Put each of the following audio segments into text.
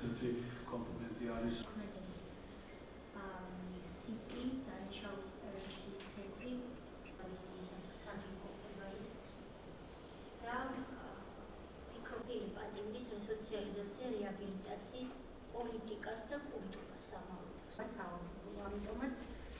ერთ-ერთი კომპონენტი არის სიტი დანიშნულის პრევენციის ცენტრი და მიკროფილიპატიმრის რესოციალიზაცია რეაბილიტაციის პოლიტიკას და კულტურას ამავდროულად. ამიტომაც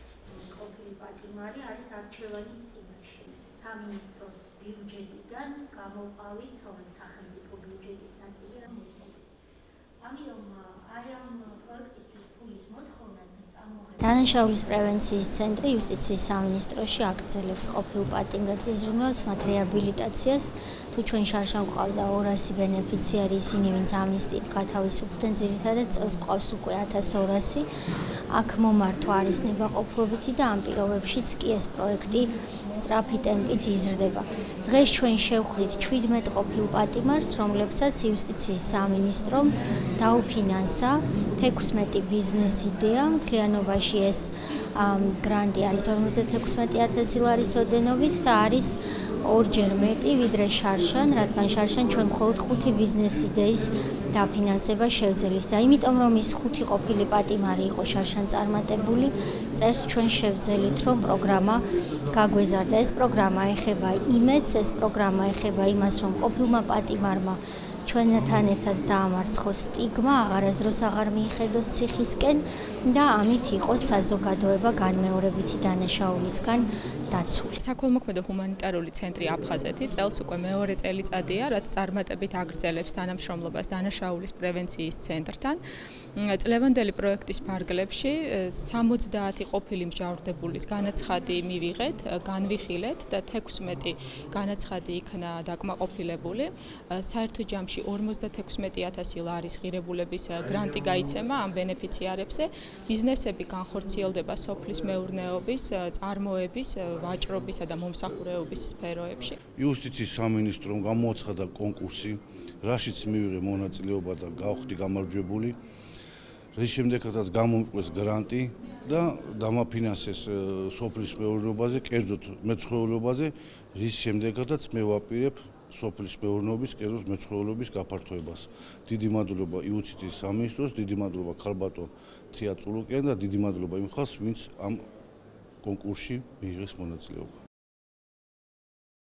მიკროფილიპატიმარი არის არჩევანის წინაშე. სამინისტროს ბიუჯეტიდან გამოვყავით, რომელიც სახელმწიფო ბიუჯეტის ნაწილია მოწყობილი. ამიტომ აი ამ პროექტისთვის ფულის მოთხოვნას და წამოღებას დანაშაულის პრევენციის ცენტრი იუსტიციის სამინისტროში აგრძელებს ყოფილ პატიმრებს იზრუნავს მათ რეაბილიტაციას. თუ ჩვენ შარშან გვყავდა 200 ბენეფიციარი, ისინი ვინც ამნისტიით გათავისუფლდნენ, ძირითადად წელს გვყავს უკვე 1200. აქ მომართვა არის ნებაყოფლობითი და ამ პირობებშიც კი ეს პროექტი სწრაფი ტემპით იზრდება. დღეს ჩვენ შევხვდით 17 ყოფილ პატიმარს, რომლებსაც იუსტიციის სამინისტრომ დაუფინანსა 16 ბიზნეს იდეა. მთლიანობაში ეს გრანტი არის 56,000 ლარის ოდენობით და არის ორჯერ მეტი ვიდრე შარშან, რადგან შარშან ჩვენ მხოლოდ 5 ბიზნეს იდეის დაფინანსება შევძელით და იმიტომ რომ ის 5 ყოფილი პატიმარი იყო შარშან წარმატებული, წერს ჩვენ შევძელით რომ პროგრამა გაგვეზარდა. ეს პროგრამა ეხება იმედს, ეს პროგრამა ეხება იმას, რომ ყოფილმა პატიმარმა ჩვენთან ერთად დაამარცხოს სტიგმა, აღარასდროს აღარ მიიხედოს ციხისკენ და ამით იყოს საზოგადოება განმეორებითი დანაშაულისგან დაცული. საქველმოქმედო ჰუმანიტარული ცენტრი აფხაზეთი წელს უკვე მეორე წელიწადია, რაც წარმატებით აგრძელებს თანამშრომლობას დანაშაულის პრევენციის ცენტრთან. წლევანდელი პროექტის ფარგლებში 70 ყოფილი მსჯავრდებულის განაცხადი მივიღეთ, განვიხილეთ და 16 განაცხადი იქნა დაკმაყოფილებული. საერთო ჯამში 56,000 ლარის ღირებულების გრანტი გაიცემა ამ ბენეფიციარებზე. ბიზნესები განხორციელდება სოფლის მეურნეობის, წარმოების, ვაჭრობისა და მომსახურეობის სფეროებში. იუსტიციის სამინისტრომ გამოაცხადა კონკურსი, რაშიც მივიღე მონაწილეობა და გავხდი გამარჯვებული. რის შემდეგაც გამომიყვეს გრანტი და დამაფინანსეს სოფლის მეურნეობაზე, კერძოდ მეცხოველეობაზე, რის შემდეგაც მე ვაპირებ სოფლის მეურნეობის, კერძოდ მეცხოველეობის გაფართოებას. დიდი მადლობა იუსტიციის სამინისტროს, დიდი მადლობა ქალბატონ თია წულუკიან და დიდი მადლობა იმ ხალხს, ვინც ამ კონკურსში მიიღეს მონაწილეობა.